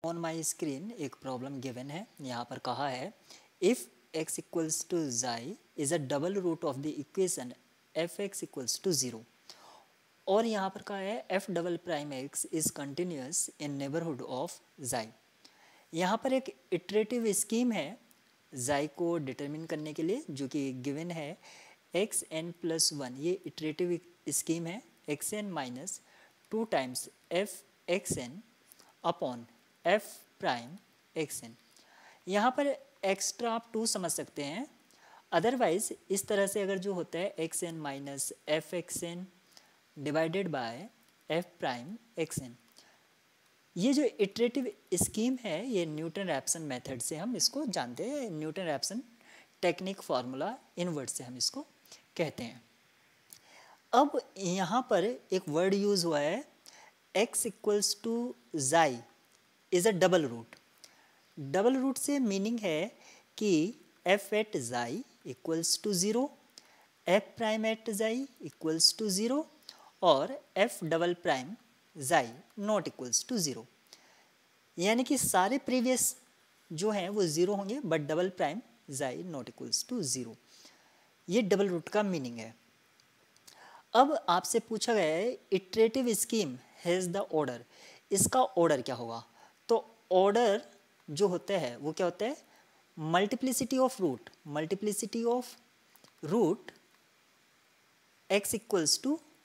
On my screen एक problem given है, यहाँ पर कहा है if x equals to xi is a double root of the equation F X equals to 0 और यहाँ पर कहा है F double prime X is continuous in neighbourhood of xi. यहाँ पर एक इटरेटिव स्कीम है ज़ाई को डिटरमिन करने के लिए जो कि गिवन है एक्स एन प्लस वन। ये इटरेटिव स्कीम है X N minus 2 times F X N upon F prime X N. यहाँ पर एक्स्ट्रा आप 2 समझ सकते हैं, अदरवाइज इस तरह से अगर जो होता है X N minus F X N divided by F prime X N. ये जो इटरेटिव स्कीम है ये न्यूटन रैप्सन मेथड से हम इसको जानते हैं, Newton Raphson technique formula invert से हम इसको कहते हैं। अब यहाँ पर एक वर्ड यूज़ हुआ है x equals to xi is a double root. Double root से मीनिंग है कि f at xi equals to 0, f prime at xi equals to 0 और f double prime xi not equals to 0। यानी कि सारे previous जो हैं वो 0 होंगे but double prime xi not equals to 0। ये डबल रूट का मीनिंग है। अब आपसे पूछा गया है iterative scheme has the order, इसका ऑर्डर क्या होगा? तो ऑर्डर जो होता है वो क्या होता है multiplicity of root, multiplicity of root x equals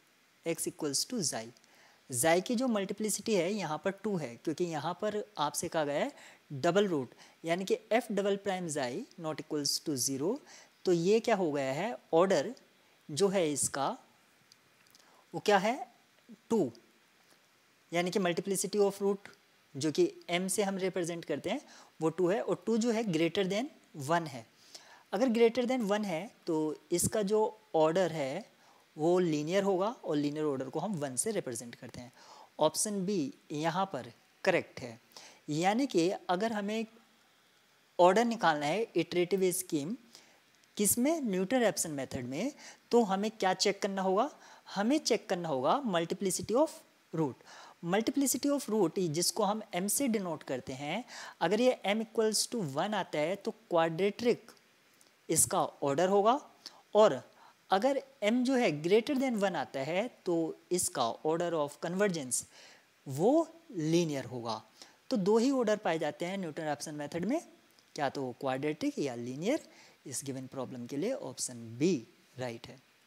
to xi. Xi की जो मल्टीप्लिसिटी है यहाँ पर 2 है क्योंकि यहाँ पर आपसे कहा गया है डबल रूट, यानी कि f double prime xi not equals to 0। तो ये क्या हो गया है ऑर्डर जो है इसका वो क्या है 2, यानी कि मल्टीप्लिसिटी ऑफ रूट जो कि m से हम रिप्रेजेंट करते हैं वो 2 है और 2 जो है ग्रेटर देन 1 है। अगर ग्रेटर देन 1 है तो इसका जो ऑर्डर है वो लीनियर होगा और लीनियर ऑर्डर को हम 1 से रिप्रेजेंट करते हैं। ऑप्शन बी यहाँ पर करेक्ट है। यानी कि अगर हमें ऑर्डर निकालना है इटरेटिव स्कीम किसमें न्यूटन रैप्सन मेथड में, तो हमें क्या चेक करना होगा? हमें चेक करना होगा multiplicity of root. Multiplicity of root जिसको हम m से डिनोट करते हैं, अगर ये m इक्वल्स टू 1 आता है तो क्वाड्रेटिक इसका ऑर्डर होगा और अगर m जो है ग्रेटर देन 1 आता है तो इसका ऑर्डर ऑफ कन्वर्जेंस वो लीनियर होगा। तो 2 ही ऑर्डर पाए जाते हैं न्यूटन रैप्सन मेथड में, क्या तो क्वाड्रेटिक या लीनियर। इस गिवन प्रॉब्लम के लिए ऑप्शन बी राइट है।